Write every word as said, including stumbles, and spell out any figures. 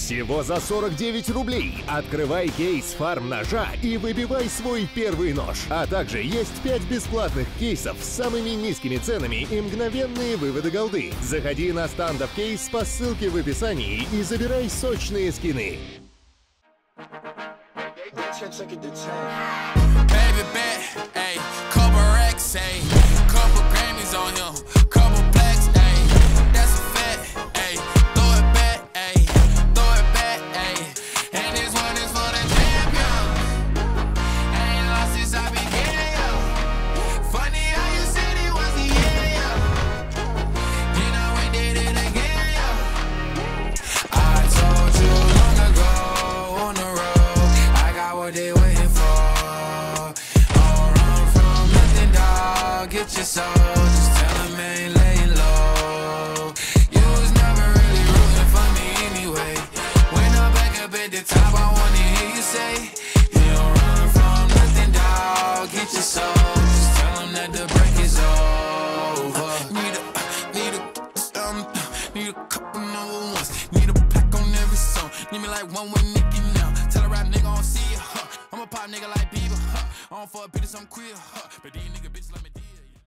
Всего за сорок девять рублей. Открывай кейс фарм-ножа и выбивай свой первый нож. А также есть пять бесплатных кейсов с самыми низкими ценами и мгновенные выводы голды. Заходи на стандов кейс по ссылке в описании и забирай сочные скины. Baby bet, ayy, couple racks, ayy, couple Grammys on him, couple blacks, ayy, that's a fact, ayy, throw it back, ayy, throw it back, ayy, and this one is for the champion. I ain't lost since I began, yo. Funny how you said it was the year, yo. You know we did it again, yo. I told you long ago on the road, I got what they waiting for. Get your soul, just tell him I ain't laying low. You was never really rooting for me anyway. When I'm back up at the top, I wanna hear you say, you don't run from nothing, dawg. Get your soul, just tell him that the break is over. Need a, need a, um, need a couple number ones. Need a pack on every song. Need me like one with Nicki now. Tell a rap nigga I don't see it, huh. I'm a pop nigga like Bieber, huh. I don't fuck bitches, I'm queer, huh. But these niggas